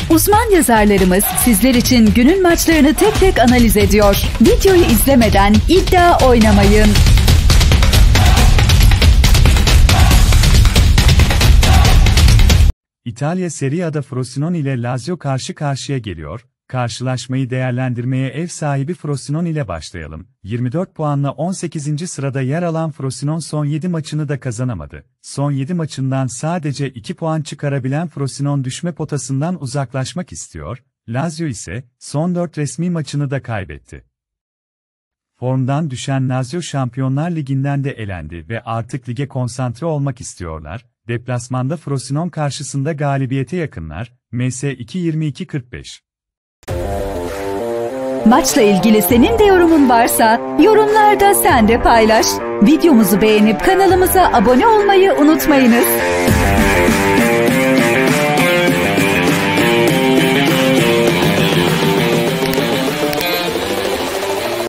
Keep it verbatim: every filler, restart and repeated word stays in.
Uzman yazarlarımız sizler için günün maçlarını tek tek analiz ediyor. Videoyu izlemeden iddia oynamayın. İtalya Serie A'da Frosinone ile Lazio karşı karşıya geliyor. Karşılaşmayı değerlendirmeye ev sahibi Frosinone ile başlayalım. yirmi dört puanla on sekizinci sırada yer alan Frosinone son yedi maçını da kazanamadı. Son yedi maçından sadece iki puan çıkarabilen Frosinone düşme potasından uzaklaşmak istiyor. Lazio ise son dört resmi maçını da kaybetti. Formdan düşen Lazio Şampiyonlar Ligi'nden de elendi ve artık lige konsantre olmak istiyorlar. Deplasmanda Frosinone karşısında galibiyete yakınlar. M S iki yirmi iki kırk beş. Maçla ilgili senin de yorumun varsa yorumlarda sen de paylaş. Videomuzu beğenip kanalımıza abone olmayı unutmayınız.